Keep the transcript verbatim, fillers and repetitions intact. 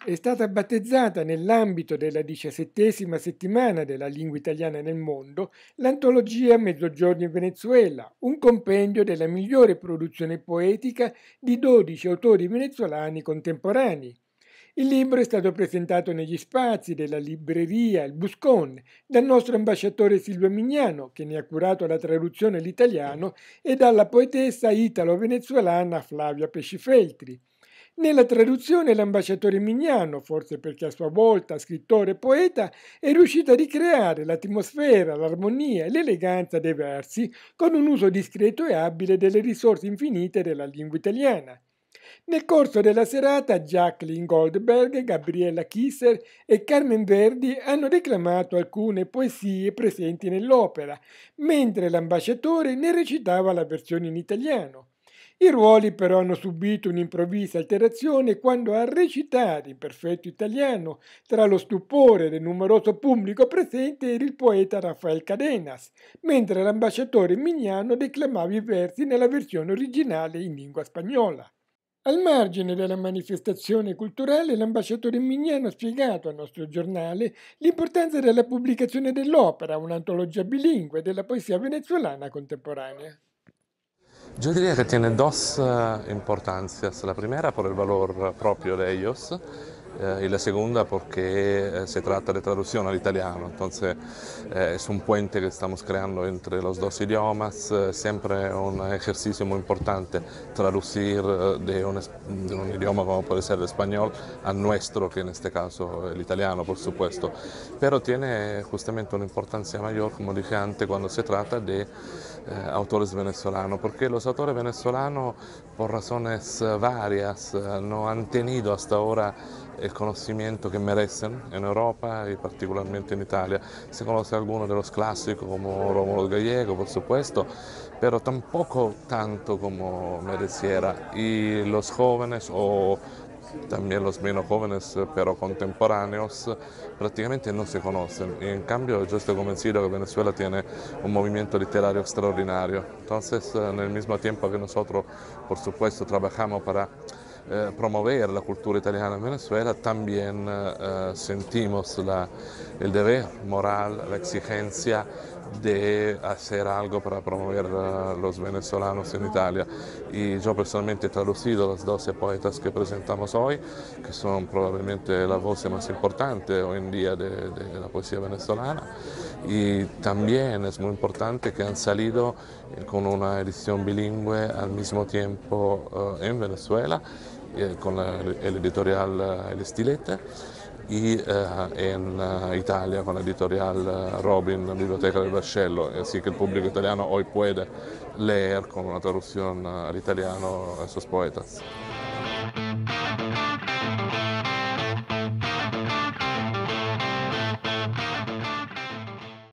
È stata battezzata nell'ambito della diciassettesima settimana della lingua italiana nel mondo l'antologia Mezzogiorno in Venezuela, un compendio della migliore produzione poetica di dodici autori venezuelani contemporanei. Il libro è stato presentato negli spazi della libreria Il Buscon dal nostro ambasciatore Silvio Mignano, che ne ha curato la traduzione all'italiano, e dalla poetessa italo-venezuelana Flavia Pescifeltri. Nella traduzione l'ambasciatore Mignano, forse perché a sua volta scrittore e poeta, è riuscito a ricreare l'atmosfera, l'armonia e l'eleganza dei versi con un uso discreto e abile delle risorse infinite della lingua italiana. Nel corso della serata Jacqueline Goldberg, Gabriella Kisser e Carmen Verdi hanno declamato alcune poesie presenti nell'opera, mentre l'ambasciatore ne recitava la versione in italiano. I ruoli però hanno subito un'improvvisa alterazione quando a recitare in perfetto italiano, tra lo stupore del numeroso pubblico presente, era il poeta Rafael Cadenas, mentre l'ambasciatore Mignano declamava i versi nella versione originale in lingua spagnola. Al margine della manifestazione culturale, l'ambasciatore Mignano ha spiegato al nostro giornale l'importanza della pubblicazione dell'opera, un'antologia bilingue della poesia venezuelana contemporanea. Yo diría que tiene dos eh, importancias. La primera por el valor propio de ellos eh, y la segunda porque eh, se trata de traducción al italiano. Entonces eh, es un puente que estamos creando entre los dos idiomas, eh, siempre un ejercicio muy importante traducir eh, de, un, de un idioma como puede ser el español al nuestro, que en este caso el italiano por supuesto, pero tiene justamente una importancia mayor, como dije antes, cuando se trata de Eh, autores venezolanos, porque los autores venezolanos, por razones eh, varias, eh, no han tenido hasta ahora el conocimiento que merecen en Europa y particularmente en Italia. Se conoce algunos de los clásicos como Rómulo Gallego, por supuesto, pero tampoco tanto como mereciera. Y los jóvenes o también los menos jóvenes pero contemporáneos prácticamente no se conocen y en cambio yo estoy convencido que Venezuela tiene un movimiento literario extraordinario. Entonces, en el mismo tiempo que nosotros, por supuesto, trabajamos para eh, promover la cultura italiana en Venezuela, también eh, sentimos la, el deber moral, la exigencia de hacer algo para promover a los venezolanos en Italia. Y yo personalmente he traducido los doce poetas que presentamos hoy, que son probablemente la voz más importante hoy en día de, de la poesía venezolana. Y también es muy importante que han salido con una edición bilingüe al mismo tiempo eh, en Venezuela, eh, con la, el editorial eh, El Estilete, y uh, en uh, Italia con la editorial uh, Robin, Biblioteca del Vascello, así que el público italiano hoy puede leer con una traducción uh, al italiano a esos poetas.